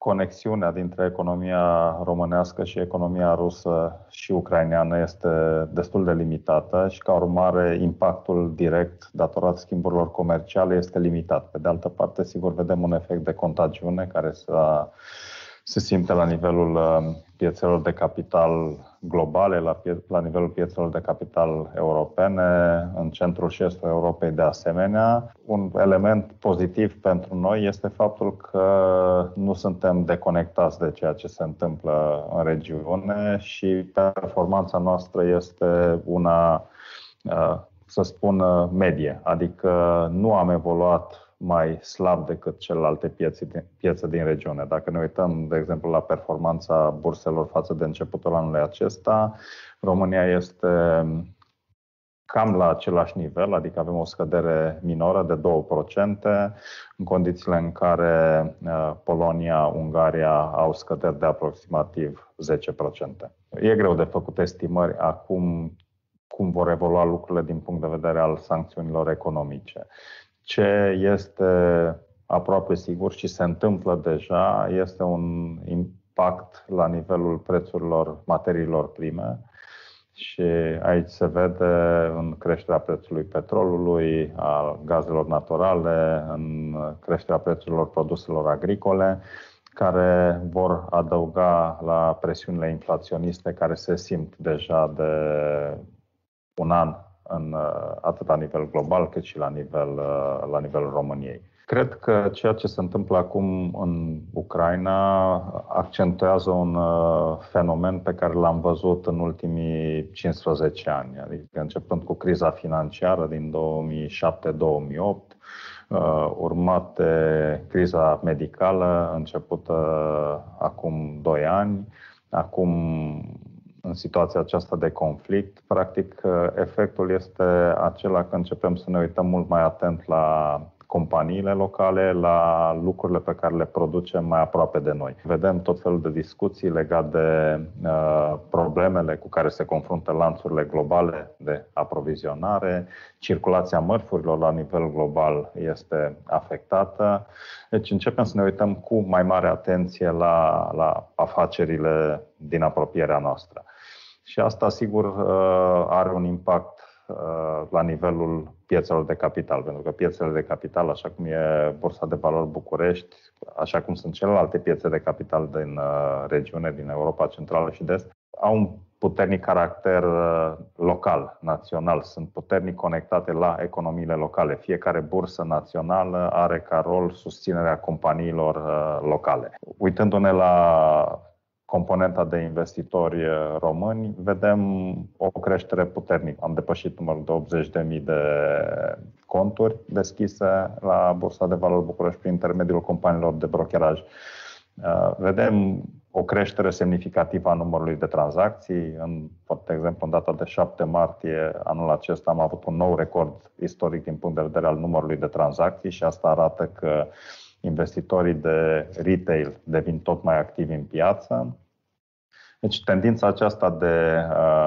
conexiunea dintre economia românească și economia rusă și ucraineană este destul de limitată și, ca urmare, impactul direct datorat schimburilor comerciale este limitat. Pe de altă parte, sigur, vedem un efect de contagiune care se simte la nivelul piețelor de capital globale, la nivelul piețelor de capital europene, în centrul și estul Europei de asemenea. Un element pozitiv pentru noi este faptul că nu suntem deconectați de ceea ce se întâmplă în regiune și performanța noastră este una, să spun, medie, adică nu am evoluat mai slab decât celelalte piețe din regiune. Dacă ne uităm, de exemplu, la performanța burselor față de începutul anului acesta, România este cam la același nivel, adică avem o scădere minoră de 2%, în condițiile în care Polonia, Ungaria au scăderi de aproximativ 10%. E greu de făcut estimări acum cum vor evolua lucrurile din punct de vedere al sancțiunilor economice. Ce este aproape sigur și se întâmplă deja este un impact la nivelul prețurilor materiilor prime și aici se vede în creșterea prețului petrolului, a gazelor naturale, în creșterea prețurilor produselor agricole, care vor adăuga la presiunile inflaționiste care se simt deja de un an atât la nivel global cât și la nivelul României. Cred că ceea ce se întâmplă acum în Ucraina accentuează un fenomen pe care l-am văzut în ultimii 15 ani, adică începând cu criza financiară din 2007-2008, urmat de criza medicală începută acum 2 ani, acum în situația aceasta de conflict. Practic, efectul este acela că începem să ne uităm mult mai atent la companiile locale, la lucrurile pe care le producem mai aproape de noi. Vedem tot felul de discuții legate de problemele cu care se confruntă lanțurile globale de aprovizionare, circulația mărfurilor la nivel global este afectată. Deci începem să ne uităm cu mai mare atenție la afacerile din apropierea noastră. Și asta, sigur, are un impact la nivelul piețelor de capital, pentru că piețele de capital, așa cum e Bursa de Valori București, așa cum sunt celelalte piețe de capital din regiune, din Europa Centrală și de Est, au un puternic caracter local, național, sunt puternic conectate la economiile locale. Fiecare bursă națională are ca rol susținerea companiilor locale. Uitându-ne la componenta de investitori români, vedem o creștere puternică. Am depășit numărul de 80.000 de conturi deschise la Bursa de Valori București prin intermediul companiilor de brokeraj. Vedem o creștere semnificativă a numărului de tranzacții. De exemplu, în data de 7 martie anul acesta am avut un nou record istoric din punct de vedere al numărului de tranzacții și asta arată că investitorii de retail devin tot mai activi în piață. Deci tendința aceasta de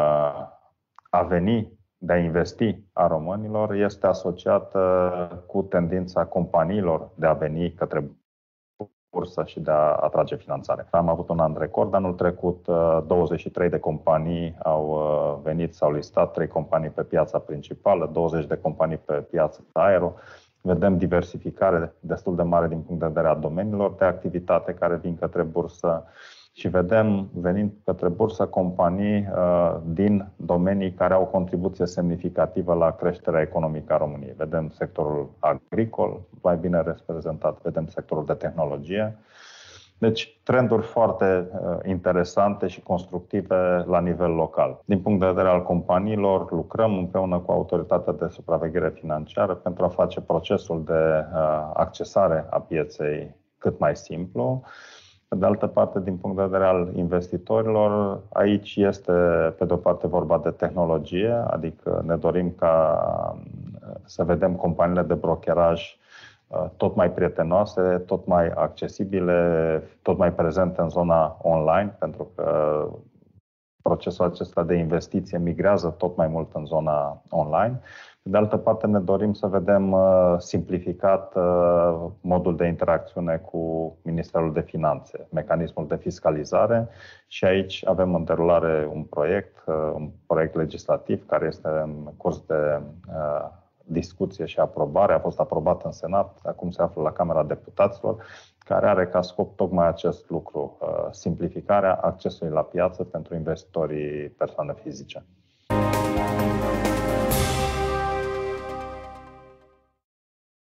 a investi a românilor este asociată cu tendința companiilor de a veni către bursă și de a atrage finanțare. Am avut un an record anul trecut, 23 de companii au venit, s-au listat, 3 companii pe piața principală, 20 de companii pe piața aero. Vedem diversificare destul de mare din punct de vedere a domeniilor de activitate care vin către bursă și vedem venind către bursă companii din domenii care au o contribuție semnificativă la creșterea economică a României. Vedem sectorul agricol mai bine reprezentat, vedem sectorul de tehnologie. Deci trenduri foarte interesante și constructive la nivel local. Din punct de vedere al companiilor, lucrăm împreună cu Autoritatea de Supraveghere Financiară pentru a face procesul de accesare a pieței cât mai simplu. Pe de altă parte, din punct de vedere al investitorilor, aici este pe de o parte vorba de tehnologie, adică ne dorim ca să vedem companiile de brokeraj tot mai prietenoase, tot mai accesibile, tot mai prezente în zona online, pentru că procesul acesta de investiție migrează tot mai mult în zona online. Pe de altă parte, ne dorim să vedem simplificat modul de interacțiune cu Ministerul de Finanțe, mecanismul de fiscalizare, și aici avem în derulare un proiect legislativ care este în curs de discuție și aprobare, a fost aprobat în Senat, acum se află la Camera Deputaților, care are ca scop tocmai acest lucru, simplificarea accesului la piață pentru investitorii persoane fizice.